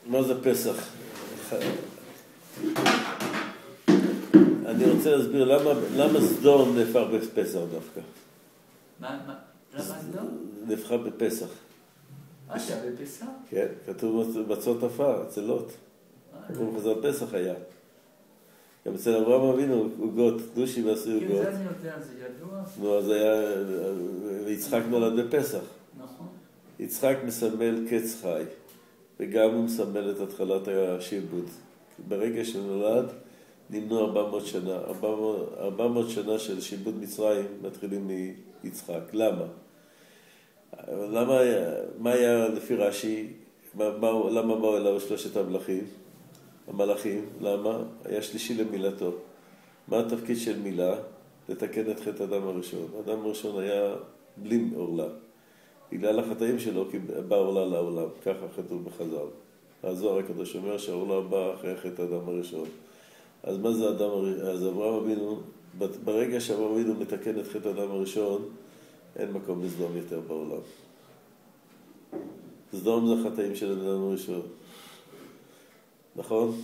מה זה פסח? אני רוצה להסביר למה סדום נהפך בפסח דווקא. למה סדום? נהפכה בפסח. שהיה בפסח? כן, כתוב מצות עפר, עצלות. אומרים חזר פסח היה. גם אצל אברהם אבינו, עוגות, דושי ועשו עוגות. כן, זה אני יודע, זה ידוע. נו, אז היה, ויצחק נולד בפסח. נכון. יצחק מסמל קץ חי, וגם הוא מסמל את התחלת השעבוד. ברגע שנולד, נמנו 400 שנה. 400 שנה של שעבוד מצרים מתחילים מיצחק. למה? מה היה לפי רש"י? למה באו אליו שלושת המלאכים? למה? היה שלישי למילתו. מה התפקיד של מילה? לתקן את חטא האדם הראשון. האדם הראשון היה בלי עורלה. בגלל החטאים שלו בא עורלה לעולם. ככה כתוב בחז"ל. הזוהר הקדוש אומר שהעורלה בא אחרי חטא האדם הראשון. אז מה זה האדם הראשון? אז אברהם אבינו, ברגע שאברהם אבינו מתקן את חטא האדם הראשון, אין מקום לסדום יותר בעולם. סדום זה החטאים של האדם הראשון. נכון?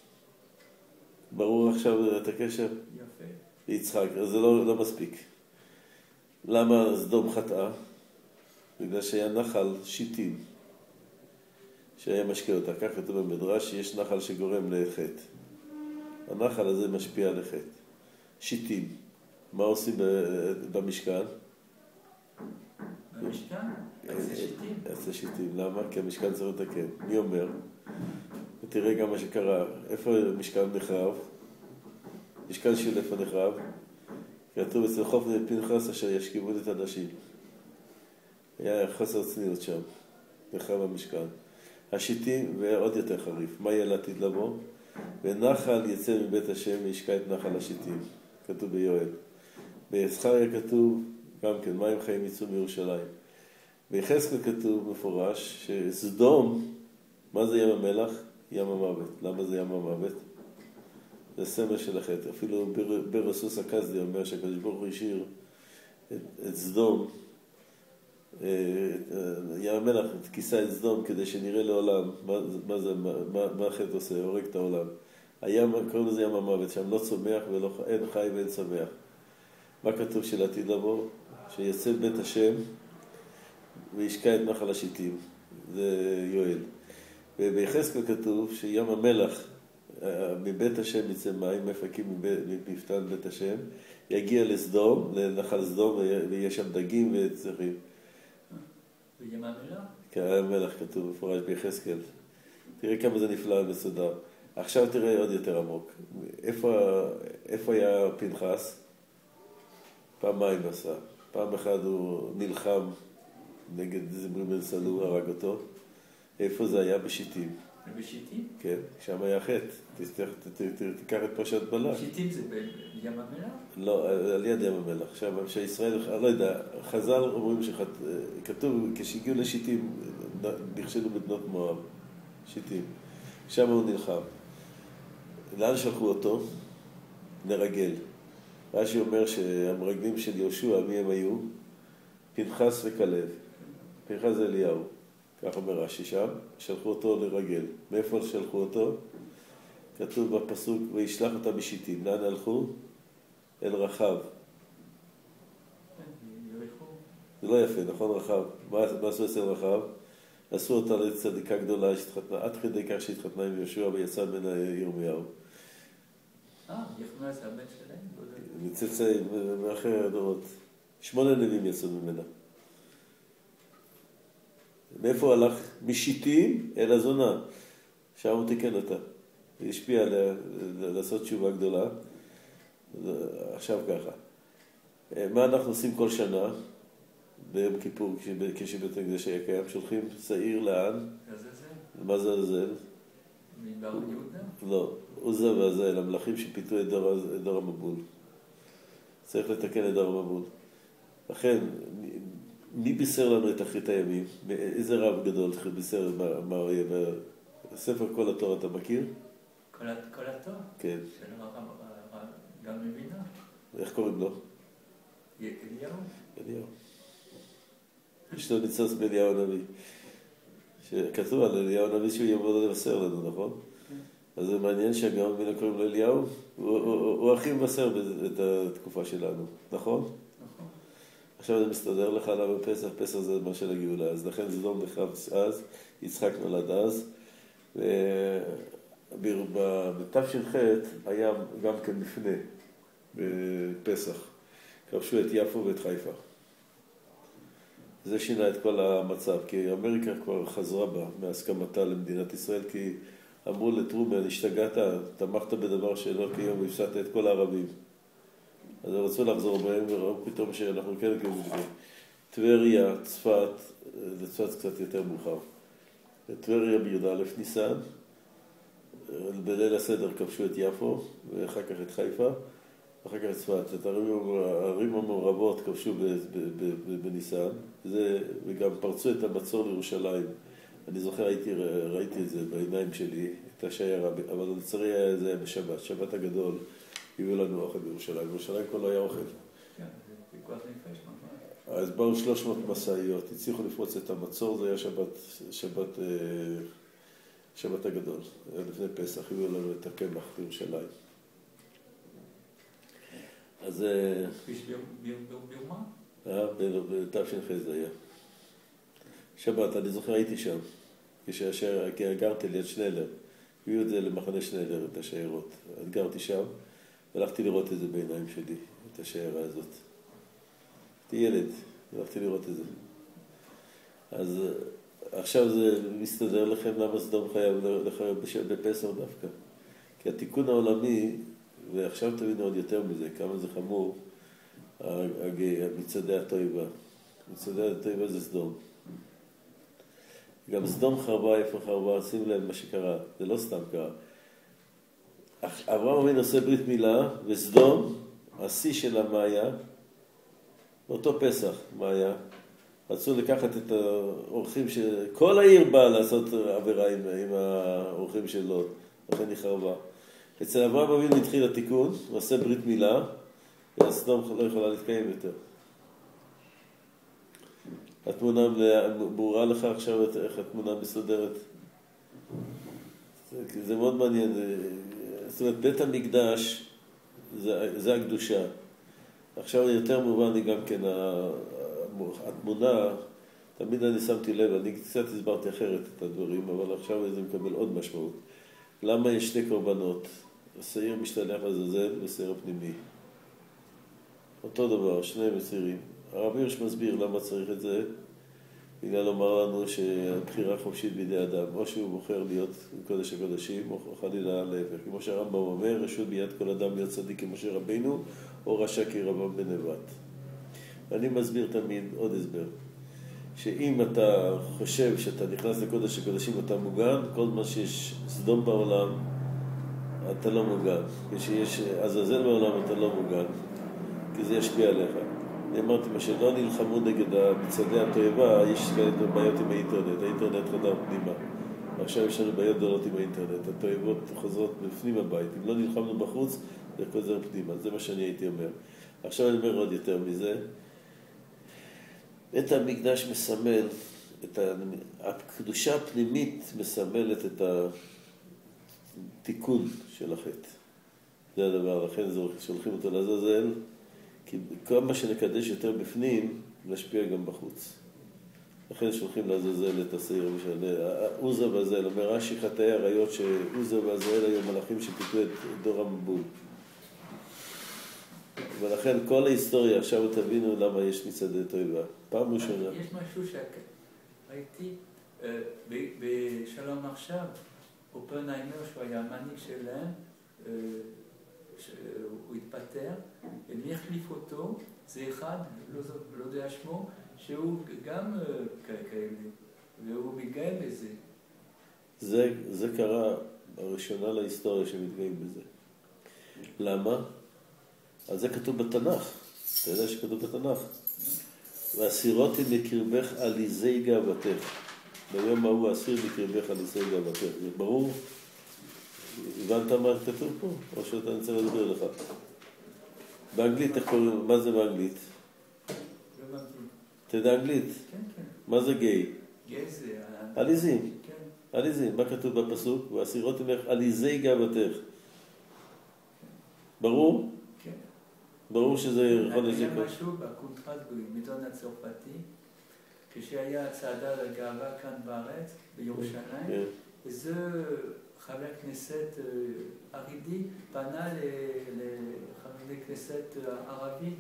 ברור עכשיו את הקשר? יפה. יצחק, אז זה לא מספיק. למה סדום חטאה? בגלל שהיה נחל שיטים שהיה משקיע אותה. כך כתוב במדרש שיש נחל שגורם לחטא. הנחל הזה משפיע על החטא. שיטים. מה עושים במשכן? במשכן? עצי שיטים? עצי שיטים. למה? כי המשכן צריך לתקן. מי אומר? ותראה גם מה שקרה. איפה המשכן נחרב? משכן של איפה נחרב? כתוב אצל חופני פנחס אשר ישכיבו את הנשים. היה חוסר צניעות שם. נחרב המשכן. השיטים, ועוד יותר חריף. מה יהיה לעתיד לבוא? ונחל יצא מבית השם וישקע את נחל השיטים. כתוב ביואל. ביזכריה כתוב גם כן, מים חיים יצאו מירושלים. ביחזקאל כתוב מפורש שסדום, מה זה ים המלח? ים המוות. למה זה ים המוות? זה סמל של החטא. אפילו ברסוס הכסדי אומר שהקדוש ברוך הוא השאיר את סדום, ים המלח, כיסה את סדום כדי שנראה לעולם מה החטא עושה, הורג את העולם. הים, קוראים לזה ים המוות, שם לא צומח ואין חי ואין צומח. מה כתוב של עתיד לבוא? שיצא בית השם וישקע את נחל השיטים. זה יואל. וביחזקאל כתוב שים המלח, מבית השם יצא מים, מפקים מפתן בית השם, יגיע לסדום, לנחל סדום, ויש שם דגים וצריכים. וים המלח? כן, המלח כתוב מפורש ביחזקאל. תראה כמה זה נפלא ומסודר. עכשיו תראה עוד יותר עמוק. איפה היה פנחס? פעמיים עשה. פעם אחת הוא נלחם נגד זמרי בן סלו, הרג אותו. איפה זה היה? בשיטים. בשיטים? כן, שם היה חטא. תיקח את פרשת בלק. שיטים זה בים המלח? לא, על יד ים המלח. שם, שישראל, אני לא יודע, חז"ל אומרים שכתוב, כשהגיעו לשיטים, נכשלו בבנות מואב. שיטים. שם הוא נלחם. לאן שלחו אותו? לרגל. רש"י אומר שהמרגלים של יהושע, מי הם היו? פנחס וכלב. פנחס זה אליהו. כך אומר רש"י שם. שלחו אותו לרגל. מאיפה שלחו אותו? כתוב בפסוק, וישלח אותם בשיטים. לאן הלכו? אל רחב. זה לא יפה, נכון רחב? מה עשו אצל רחב? עשו אותה לצדיקה גדולה שהתחתנה, עד כדי כך שהתחתנה עם יהושע ויצא ממנה ירמיהו. יחנה זה הבן שלהם? מצאצאים, מאחרי הדורות. 8 נביאים יצאו ממנה. מאיפה הלך? משיטים אל הזונה. שם הוא תיקן אותה. היא השפיעה לעשות תשובה גדולה. עכשיו ככה. מה אנחנו עושים כל שנה? ביום כיפור, כשבית הקדש היה קיים, שולחים שעיר לאן? עזאזל. מה זה עזאזל? מדבר יהודה? לא, עוזה ועזאל, המלאכים שפיתו את דור המבול. צריך לתקן את דור המבול. לכן, מי בישר לנו את אחרית הימים? איזה רב גדול בישר מה הוא יהיה? בספר כל התורה אתה מכיר? כל התורה? כן. שלא גם מבינה. איך קוראים לו? אליהו. אליהו. יש לו ניצוץ באליהו הנביא. שכתוב על אליהו הנביא שהוא יבוא לבשר לנו, נכון? אז זה מעניין שהגאון מווילנה קוראים לו אליהו, הוא הכי מבשר את התקופה שלנו, נכון? נכון. עכשיו זה מסתדר לך למה פסח, פסח זה מה של הגאולה, אז לכן סדום נחרב אז, יצחק נולד אז, בתש"ח היה גם כן מפנה בפסח, כבשו את יפו ואת חיפה. זה שינה את כל המצב, כי אמריקה כבר חזרה בה מהסכמתה למדינת ישראל, כי אמרו לטרומן, השתגעת, תמכת בדבר שלא כיום, והפסדת את כל הערבים. אז הם רצו לחזור בהם, וראו פתאום שאנחנו כן כזה. טבריה, צפת, לצפת קצת יותר מאוחר. טבריה בי"א ניסן, בליל הסדר כבשו את יפו, ואחר כך את חיפה, ואחר כך את צפת. את הערים המעורבות כבשו בניסן, וגם פרצו את המצור לירושלים. אני זוכר, ראיתי את זה בעיניים שלי, את השיירה, אבל לצערי זה היה בשבת, שבת הגדול, הביאו לנו אוכל בירושלים. בירושלים כבר לא היה אוכל. כן, זה פיקוח נפש ממש. אז באו 300 מסעיות, הצליחו לפרוץ את המצור, זה היה שבת הגדול, לפני פסח, הביאו לנו את הקמח בירושלים. אז... ביומה? בתש"ח זה היה. שבת, אני זוכר, הייתי שם, כי גרתי ליד שנלר, הביאו את זה למחנה שנלר, את השיירות. אז גרתי שם, והלכתי לראות את זה בעיניים שלי, את השיירה הזאת. הייתי ילד, הלכתי לראות את זה. אז עכשיו זה מסתדר לכם למה סדום חייב בפסח דווקא. כי התיקון העולמי, ועכשיו תבינו עוד יותר מזה, כמה זה חמור, מצעדי התועבה. מצעדי התועבה זה סדום. גם סדום חרבה, איפה חרבה, שים לב מה שקרה, זה לא סתם קרה. אברהם אבינו עושה ברית מילה, וסדום, השיא שלה מה היה? באותו פסח, מה היה? רצו לקחת את האורחים כל העיר באה לעשות עבירה עם האורחים של לוט, לכן היא חרבה. אצל אברהם אבינו התחיל התיקון, הוא עושה ברית מילה, וסדום לא יכולה להתקיים יותר. התמונה ברורה לך עכשיו איך התמונה מסודרת. זה מאוד מעניין. זאת אומרת, בית המקדש זה הקדושה. עכשיו יותר מובן לי גם כן התמונה, תמיד אני שמתי לב, אני קצת הסברתי אחרת את הדברים, אבל עכשיו זה מקבל עוד משמעות. למה יש שתי קורבנות? השעיר משתלח לעזאזל ושעיר הפנימי. אותו דבר, שני מסירים. הרב הירש מסביר למה צריך את זה, בגלל לומר לנו שהבחירה חופשית בידי אדם, או שהוא בוחר להיות קודש הקודשים, או חלילה להפך. כמו שהרמב"ם אומר, רשות ביד כל אדם להיות צדיק כמו שרבנו, או רשע כרבם בן נבט. ואני מסביר תמיד עוד הסבר, שאם אתה חושב שאתה נכנס לקודש הקודשים אתה מוגן, כל מה שיש סדום בעולם, אתה לא מוגן. כשיש עזאזל בעולם אתה לא מוגן, כי זה ישפיע עליך. אני אמרתי, מה שלא נלחמו נגד מצעדי התועבה, יש כאלה בעיות עם האינטרנט, האינטרנט חדר פנימה. ועכשיו יש לנו בעיות גדולות עם האינטרנט, התועבות חוזרות בפנים הבית. אם לא נלחמנו בחוץ, זה חוזר פנימה, זה מה שאני הייתי אומר. עכשיו אני אומר עוד יותר מזה. בית המקדש מסמל, הקדושה הפנימית מסמלת את התיקון של החטא. זה הדבר, לכן שולחים אותו לעזאזל, כי כל מה שנקדש יותר בפנים, משפיע גם בחוץ. לכן שולחים לעזאזל את השעיר עוזה ועזאל. אומר רש"י חטאי עריות שעוזה ועזאל היו מלאכים שפיתו את דור המבול. ולכן כל ההיסטוריה, עכשיו תבינו למה יש מצעדי תועבה. פעם ראשונה. יש משהו שראיתי בשלום עכשיו, אופנהיימר, שהוא היה המנהיג שלהם, שהוא התפטר, ומי החליף אותו? זה אחד, לא יודע שמו, שהוא גם כאלה, והוא מתגאה בזה. זה קרה בראשונה להיסטוריה שמתגאים בזה. למה? אז זה כתוב בתנ"ך. אתה יודע שכתוב בתנ"ך. והסירותי מקרבך עליזי גאוותך. ביום ההוא אסיר מקרבך עליזי גאוותך. זה ברור? הבנת מה כתוב פה? או שאתה נצא להסביר לך. באנגלית, איך קוראים? מה זה באנגלית? אתה יודע אנגלית? כן, כן. מה זה גיי? גזע. עליזים. כן. עליזים. מה כתוב בפסוק? והסירות ממך עליזי גאוותך. ברור? כן. ברור שזה חודש היה יקר. משהו בקונטרסט במילטון הצרפתי, כשהיה הצעדה לגאווה כאן בארץ, בירושלים, כן. איזה חבר כנסת ערידי פנה לחבר כנסת ערבי,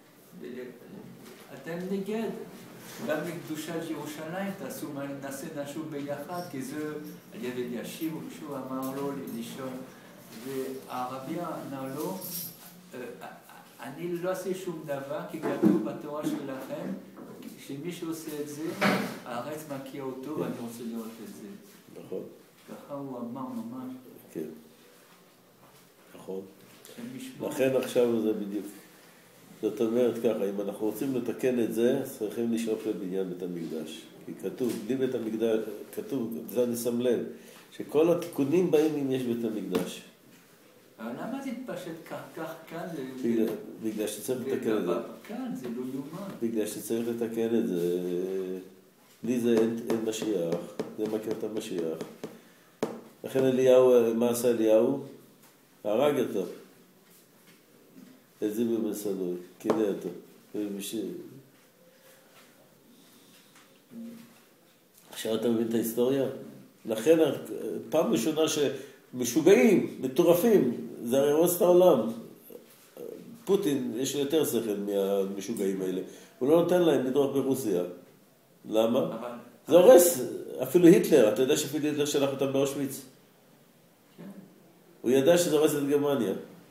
אתם נגד, גם לקדושת ירושלים, נעשה משהו ביחד, כי זה הילד ישיב, מישהו אמר לו לישון, והערבי ענה לו, אני לא עושה שום דבר, כי כתוב בתורה שלכם, שמי שעושה את זה, הארץ מכיר אותו, ואני רוצה לראות את זה. נכון. ככה הוא אמר ממש. כן. נכון. שמשמור. לכן עכשיו זה בדיוק. זאת אומרת ככה, אם אנחנו רוצים לתקן את זה, צריכים לשאוף לבניין בית המקדש. כי כתוב, בלי בית המקדש, כתוב, זה אני שם לב, שכל התיקונים באים אם יש בית המקדש. אבל למה זה התפשט כך כאן? בגלל שצריך לתקן את זה. כאן זה לא יומן. בגלל שצריך לתקן את זה. בלי זה אין משיח, זה מכיר את המשיח. לכן אליהו, מה עשה אליהו? הרג אותו. את זה במסלוי, קידה אותו. עכשיו אתה מבין את ההיסטוריה? לכן פעם ראשונה שמשוגעים, מטורפים, זה הרי הורס את העולם. פוטין יש לו יותר שכל מהמשוגעים האלה. הוא לא נותן להם לדרוך ברוסיה. למה? זה הורס. אפילו היטלר, אתה יודע שאפילו היטלר שלח אותם באושוויץ? הוא ידע שזה הורס את גרמניה.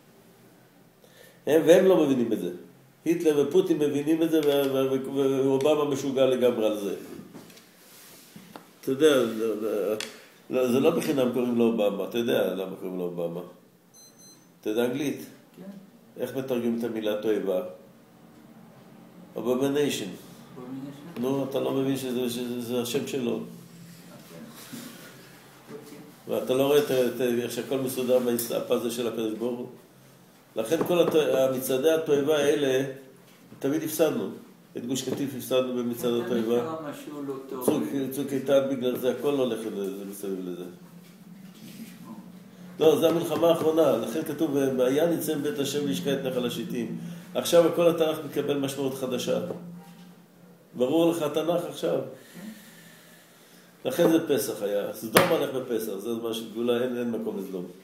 והם לא מבינים את זה. היטלר ופוטין מבינים את זה, ואובמה משוגע לגמרי על זה. אתה יודע, זה לא בחינם קוראים לו אובמה. אתה יודע למה קוראים לו אובמה. אתה יודע אנגלית? כן. איך מתרגמים את המילה תועבה? abomination. נו, אתה לא מבין שזה השם שלו. ואתה לא רואה איך שהכל מסודר בפאזל של הקדוש ברוך הוא. לכן כל המצעדי התועבה האלה, תמיד הפסדנו. את גוש קטיף הפסדנו במצעד התועבה. צוק איתן בגלל זה, הכל הולך מסביב לזה. לא, זו המלחמה האחרונה. לכן כתוב, והיה ניצם בית השם וישקע את נחל השיטים. עכשיו כל התנ"ך מקבל משמעות חדשה. ברור לך התנ"ך עכשיו. לכן זה פסח היה. סדום הלך בפסח, זה זמן של גאולה, אין מקום לסדום.